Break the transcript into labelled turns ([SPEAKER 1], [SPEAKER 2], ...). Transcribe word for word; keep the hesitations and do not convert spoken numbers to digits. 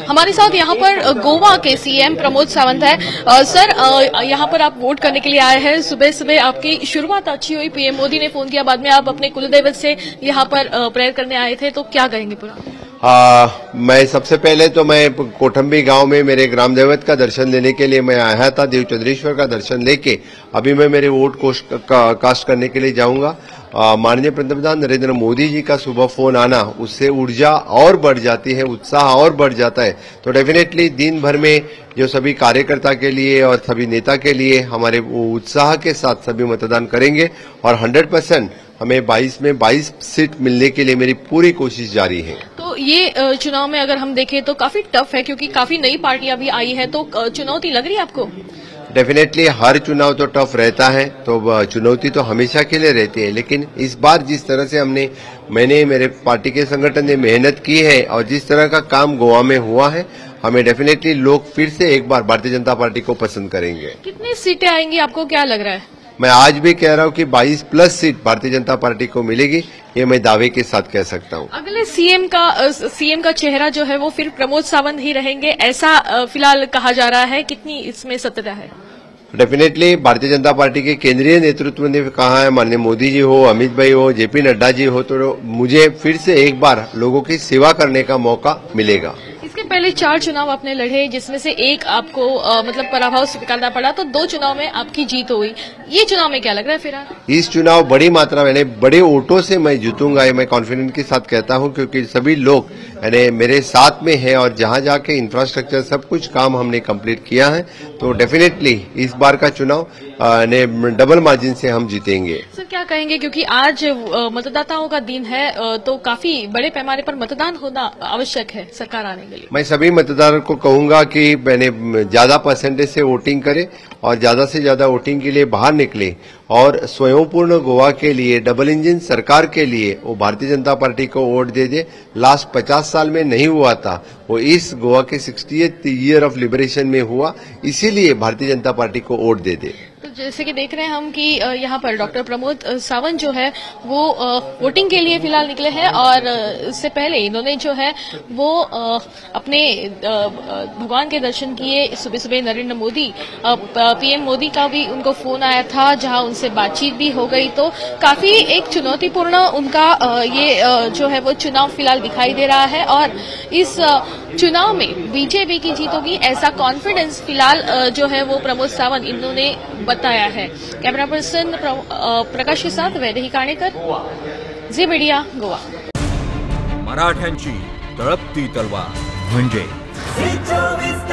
[SPEAKER 1] हमारे साथ यहाँ पर गोवा के सीएम प्रमोद सावंत है। आ, सर, आ, यहाँ पर आप वोट करने के लिए आए हैं। सुबह सुबह आपकी शुरुआत अच्छी हुई, पीएम मोदी ने फोन किया, बाद में आप अपने कुलदेवत से यहाँ पर प्रेयर करने आए थे, तो क्या कहेंगे पूरा?
[SPEAKER 2] आ, मैं सबसे पहले तो मैं कोठंबी गांव में मेरे ग्राम देवत का दर्शन लेने के लिए मैं आया था। देवचंद्रेश्वर का दर्शन लेके अभी मैं मेरे वोट का, कास्ट करने के लिए जाऊंगा। माननीय पंतप्रधान नरेंद्र मोदी जी का सुबह फोन आना, उससे ऊर्जा और बढ़ जाती है, उत्साह और बढ़ जाता है। तो डेफिनेटली दिन भर में जो सभी कार्यकर्ता के लिए और सभी नेता के लिए हमारे उत्साह के साथ सभी मतदान करेंगे और सौ परसेंट हमें बाईस में बाईस सीट मिलने के लिए मेरी पूरी कोशिश जारी है।
[SPEAKER 1] तो ये चुनाव में अगर हम देखें तो काफी टफ है, क्योंकि काफी नई पार्टियां भी आई है, तो चुनौती लग रही है आपको?
[SPEAKER 2] डेफिनेटली हर चुनाव तो टफ रहता है, तो चुनौती तो हमेशा के लिए रहती है, लेकिन इस बार जिस तरह से हमने मैंने मेरे पार्टी के संगठन ने मेहनत की है और जिस तरह का काम गोवा में हुआ है, हमें डेफिनेटली लोग फिर से एक बार भारतीय जनता पार्टी को पसंद करेंगे।
[SPEAKER 1] कितनी सीटें आएंगी, आपको क्या लग रहा है?
[SPEAKER 2] मैं आज भी कह रहा हूं कि बाईस plus seat Bharatiya Janata party को मिलेगी, ये मैं दावे के साथ कह सकता हूं।
[SPEAKER 1] अगले सीएम का सीएम का चेहरा जो है वो फिर प्रमोद सावंत ही रहेंगे, ऐसा फिलहाल कहा जा रहा है। कितनी इसमें सत्यता है?
[SPEAKER 2] डेफिनेटली भारतीय जनता पार्टी के केंद्रीय नेतृत्व ने कहा है, माननीय मोदी जी हो, अमित भाई हो, जेपी नड्डा जी हो, तो मुझे फिर से एक बार लोगों की सेवा करने का मौका मिलेगा।
[SPEAKER 1] इसके पहले चार चुनाव आपने लड़े, जिसमें से एक आपको आ, मतलब पराभव स्वीकारना पड़ा, तो दो चुनाव में आपकी जीत हुई। ये चुनाव में क्या लग रहा है फिर?
[SPEAKER 2] इस चुनाव बड़ी मात्रा में बड़े वोटों से मैं जीतूंगा, ये मैं कॉन्फिडेंट के साथ कहता हूं, क्योंकि सभी लोग यानी मेरे साथ में है और जहां जाके इंफ्रास्ट्रक्चर सब कुछ काम हमने कंप्लीट किया है, तो डेफिनेटली इस बार का चुनाव ने डबल मार्जिन से हम जीतेंगे।
[SPEAKER 1] सर, क्या कहेंगे, क्योंकि आज मतदाताओं का दिन है, तो काफी बड़े पैमाने पर मतदान होना आवश्यक है सरकार आने के लिए?
[SPEAKER 2] मैं सभी मतदारों को कहूंगा कि मैंने ज्यादा परसेंटेज से वोटिंग करे और ज्यादा से ज्यादा वोटिंग के लिए बाहर निकले और स्वयंपूर्ण गोवा के लिए, डबल इंजन सरकार के लिए वो भारतीय जनता पार्टी को वोट दे दे। लास्ट पचास साल में नहीं हुआ था, वो इस गोवा के सिक्सटीएथ ईयर ऑफ लिबरेशन में हुआ, इसीलिए भारतीय जनता पार्टी को वोट दे दे।
[SPEAKER 1] तो जैसे कि देख रहे हैं हम कि यहाँ पर डॉक्टर प्रमोद सावंत जो है वो वोटिंग के लिए फिलहाल निकले हैं, और इससे पहले इन्होंने जो है वो अपने भगवान के दर्शन किए। सुबह सुबह नरेंद्र मोदी, पीएम मोदी का भी उनको फोन आया था, जहां उनसे बातचीत भी हो गई। तो काफी एक चुनौतीपूर्ण उनका ये जो है वो चुनाव फिलहाल दिखाई दे रहा है, और इस चुनाव में बीजेपी की जीत होगी, ऐसा कॉन्फिडेंस फिलहाल जो है वो प्रमोद सावंत इन्होंने बताया है। कैमरा पर्सन प्रकाश के साथ वैदेही काणेकर, झी मीडिया, गोवा।
[SPEAKER 3] मराठ्यांची तळपती तलवार म्हणजे